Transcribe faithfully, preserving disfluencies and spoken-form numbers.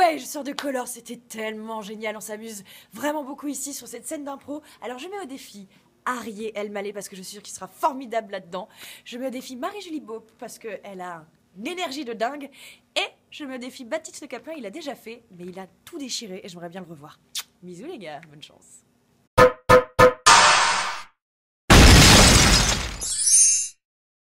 Ouais, je sors de Color, c'était tellement génial, on s'amuse vraiment beaucoup ici sur cette scène d'impro. Alors je mets au défi Harry El Mallet parce que je suis sûre qu'il sera formidable là-dedans. Je mets au défi Marie-Julie Beaup parce qu'elle a une énergie de dingue. Et je mets au défi Baptiste Le Caplin, il a déjà fait, mais il a tout déchiré et j'aimerais bien le revoir. Bisous les gars, bonne chance.